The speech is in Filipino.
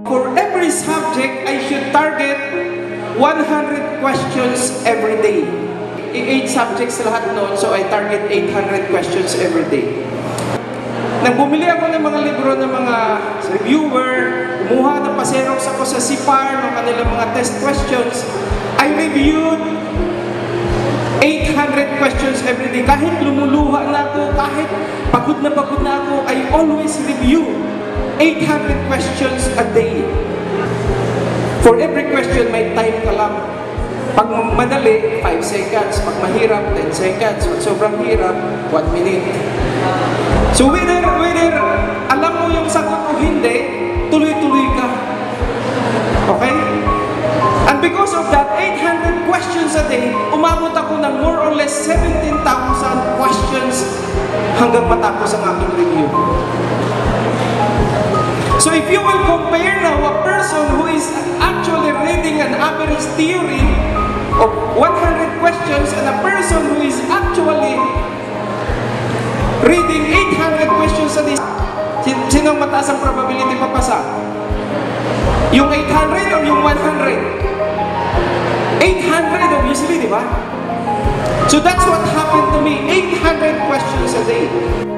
For every subject, I should target 100 questions every day. 8 subjects lahat noon, so I target 800 questions every day. Nang bumili ako ng mga libro ng mga reviewer, kumuha ng pa-xerox ako sa CIPAR ng kanilang mga test questions, I reviewed 800 questions every day. Kahit lumuluha na ako, kahit pagod na ako, I always review 800 questions a day. For every question, may time ka lang. Pag madali, 5 seconds. Pag mahirap, 10 seconds. Pag sobrang hirap, 1 minute. So whether alam mo yung sagot o hindi, tuloy-tuloy ka. Okay? And because of that, 800 questions a day, umabot ako ng more or less 17,000 questions hanggang matapos ang aking review. So if you will compare now a person who is actually reading an average theory of 100 questions and a person who is actually reading 800 questions a day, sino ang mataas ang probability papasa? Yung 800 or yung 100? 800 obviously, di ba? So that's what happened to me, 800 questions a day.